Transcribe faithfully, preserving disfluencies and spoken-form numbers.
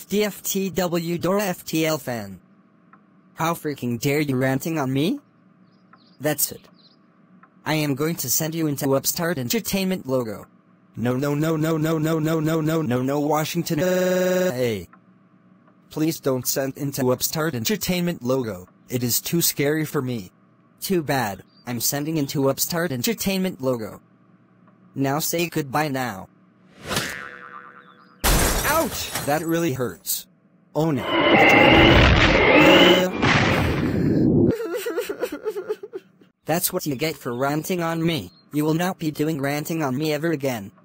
D F T W Dora F T L fan. How freaking dare you ranting on me? That's it. I am going to send you into Upstart Entertainment logo. No no no no no no no no no no no Washington uh, hey. Please don't send into Upstart Entertainment logo. It is too scary for me. Too bad. I'm sending into Upstart Entertainment logo. Now say goodbye now. Ouch! That really hurts. Oh no. Uh, That's what you get for ranting on me. You will not be doing ranting on me ever again.